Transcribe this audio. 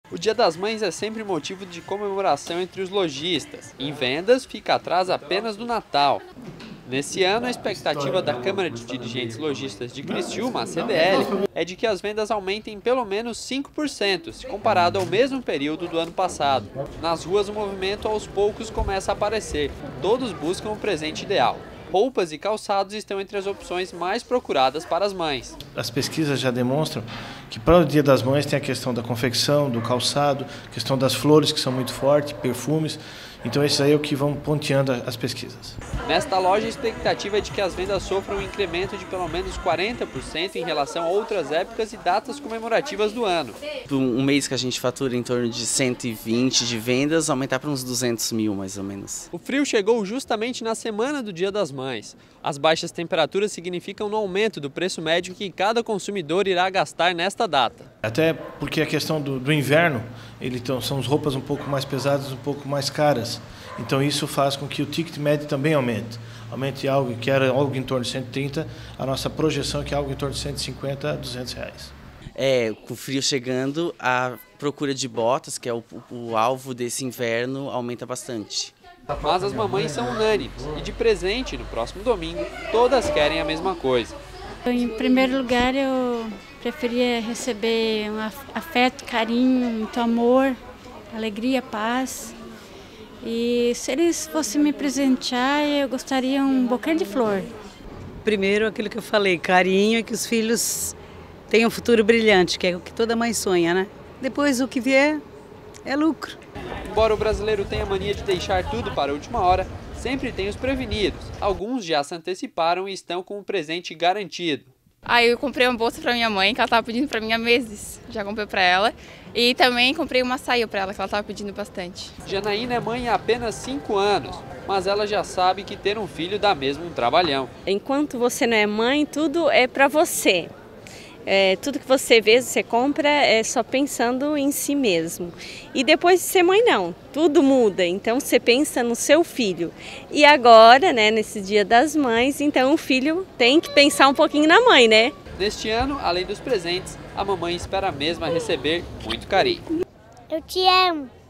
O Dia das Mães é sempre motivo de comemoração entre os lojistas. Em vendas, fica atrás apenas do Natal. Nesse ano, a expectativa da Câmara de Dirigentes Lojistas de Criciúma, a CDL, é de que as vendas aumentem pelo menos 5%, se comparado ao mesmo período do ano passado. Nas ruas, o movimento aos poucos começa a aparecer. Todos buscam o presente ideal. Roupas e calçados estão entre as opções mais procuradas para as mães. As pesquisas já demonstram que para o Dia das Mães tem a questão da confecção, do calçado, questão das flores que são muito fortes, perfumes. Então esses aí é o que vão ponteando as pesquisas. Nesta loja, a expectativa é de que as vendas sofram um incremento de pelo menos 40% em relação a outras épocas e datas comemorativas do ano. Um mês que a gente fatura em torno de 120 de vendas, aumentar para uns 200 mil mais ou menos. O frio chegou justamente na semana do Dia das Mães. As baixas temperaturas significam no aumento do preço médio que cada consumidor irá gastar nesta data. Até porque a questão do inverno, são as roupas um pouco mais pesadas, um pouco mais caras. Então isso faz com que o ticket médio também aumente. Aumente algo que era algo em torno de 130, a nossa projeção é que é algo em torno de 150 a 200 reais. Com o frio chegando, a procura de botas, que é o alvo desse inverno, aumenta bastante. Mas as mamães são unânimes e de presente, no próximo domingo, todas querem a mesma coisa. Em primeiro lugar, eu preferia receber um afeto, carinho, muito amor, alegria, paz. E se eles fossem me presentear, eu gostaria um buquê de flor. Primeiro, aquilo que eu falei, carinho e que os filhos tenham um futuro brilhante, que é o que toda mãe sonha, né? Depois, o que vier é lucro. Embora o brasileiro tenha a mania de deixar tudo para a última hora, sempre tem os prevenidos. Alguns já se anteciparam e estão com o presente garantido. Eu comprei uma bolsa para minha mãe, que ela estava pedindo para mim há meses. Já comprei para ela. E também comprei uma saia para ela, que ela estava pedindo bastante. Janaína é mãe há apenas 5 anos, mas ela já sabe que ter um filho dá mesmo um trabalhão. Enquanto você não é mãe, tudo é para você. Tudo que você vê, você compra, é só pensando em si mesmo. E depois de ser mãe, não. Tudo muda. Então, você pensa no seu filho. E agora, né, nesse Dia das Mães, então o filho tem que pensar um pouquinho na mãe, né? Neste ano, além dos presentes, a mamãe espera mesmo receber muito carinho. Eu te amo.